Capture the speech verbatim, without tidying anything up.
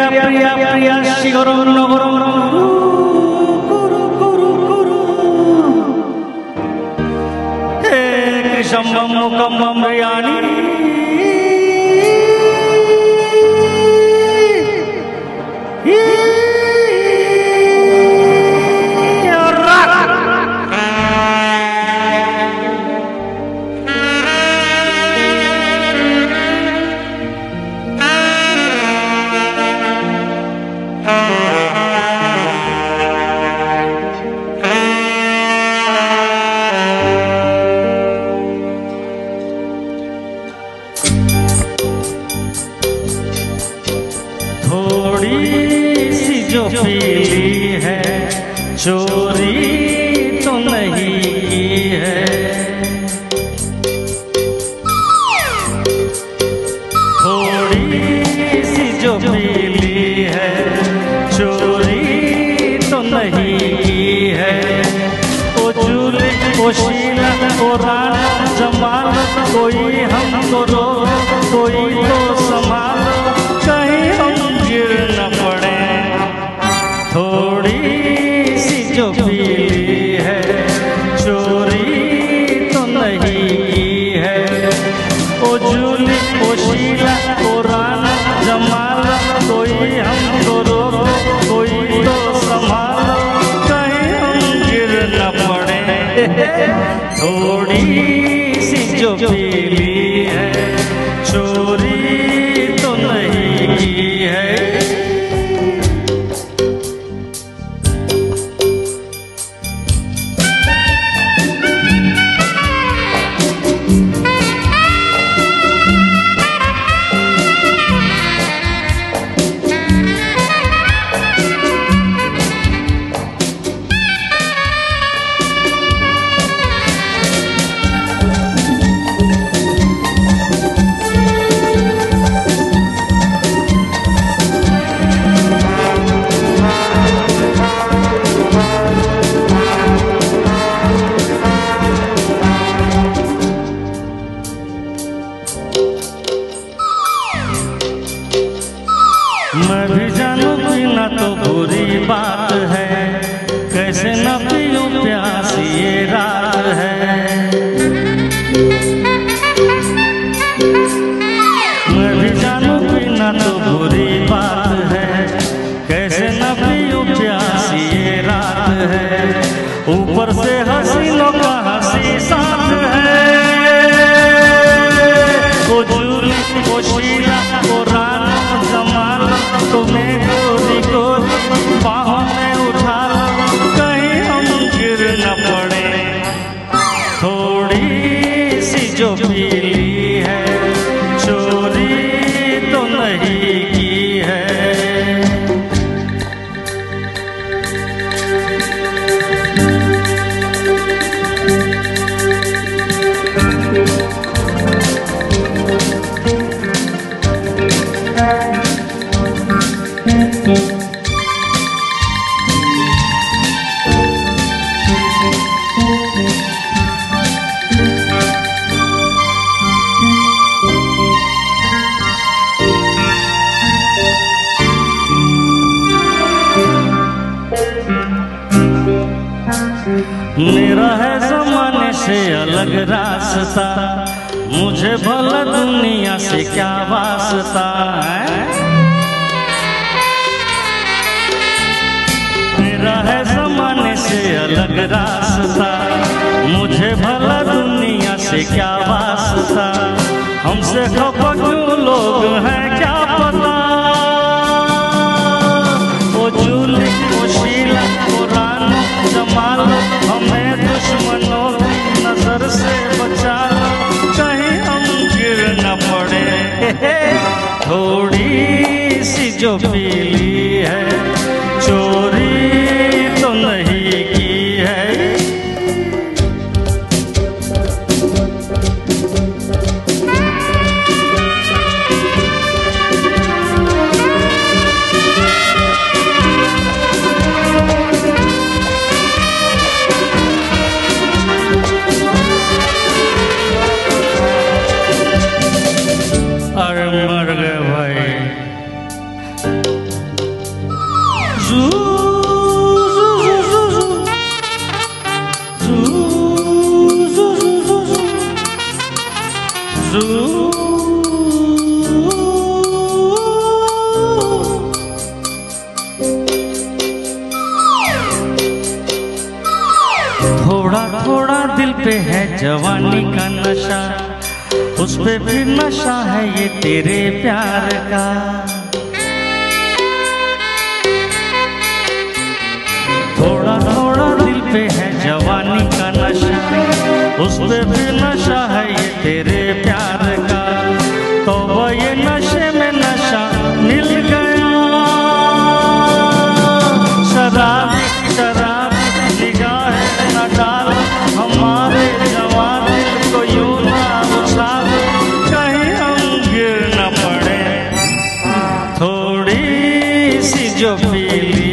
प्रिया प्रिया प्रिया शिगरम नगरम कुरु कुरु कुरु हे कृष्णम मुकम्मम रियानी पीली है चोरी तो नहीं की है, थोड़ी सी जो पीली है चोरी तो नहीं की है। ओ जूली ओ शीला ओ राना जमाल कोई हमको रो कोई तो संभाल कहीं हम गिर न पड़े। थोड़ी सी जो पीली है चोरी तो नहीं की है। ओ जूली ओ शीला ओ राना जमाल कोई हमको रो कोई तो संभाल कहीं हम गिर न पड़े। थोड़ी सी जो पीली है चोरी तो नहीं की है। मैं भी जानू पीना तो बुरी बात है, कैसे न पीऊं प्यास ये रात है। मैं भी जानू पीना तो बुरी बात है, कैसे न पीऊं प्यास ये रात है। ऊपर से हसीनों का हंसी साथ है। ओ जूली ओ शीला ओ राना जमाल तुम्हें गोरी गोरी बाहों में उठा लो कहीं हम गिर न पड़े। थोड़ी सी जो पीली है चोरी तो नहीं की है। मेरा है ज़माने से अलग रास्ता, मुझे भला दुनिया से क्या वास्ता है। मेरा है ज़माने से अलग रास्ता, मुझे भला दुनिया से क्या वास्ता। हमसे खफा क्यों लोग हैं क्या पता। ओ जूली ओ शीला ओ राना जमाल हमें दुश्मनों की नजर से बचा लो कहीं हम गिर न पड़े। थोड़ी सी जो पीली है चोरी तो नहीं की है। अरे मर गए भाई। थोड़ा थोड़ा दिल पे है जवानी का नशा, उस पे भी नशा है ये तेरे प्यार का। थोड़ा थोड़ा दिल पे है जवानी का नशा, उस पे भी नशा है ये तेरे प्यार का। तो वो ये नशे में नशा मिल गया, शराबी शराबी निगाह न डाल हमारे जवान दिल को यूं ना उछाल, कहीं हम गिर न पड़े। थोड़ी सी जो पीली